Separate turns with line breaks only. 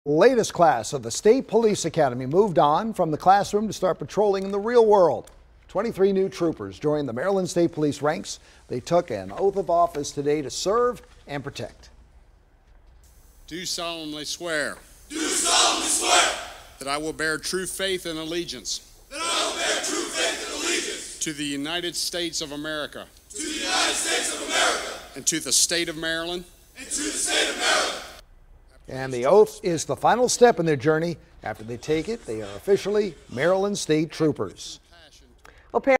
Latest class of the State Police Academy moved on from the classroom to start patrolling in the real world. 23 new troopers joined the Maryland State Police ranks. They took an oath of office today to serve and protect.
Do solemnly swear.
Do solemnly swear.
That I will bear true faith and allegiance.
That I will bear true faith and allegiance.
To the United States of America.
To the United States of America.
And to the state of Maryland.
And to the state of Maryland.
And the oath is the final step in their journey. After they take it, they are officially Maryland State Troopers.
Well,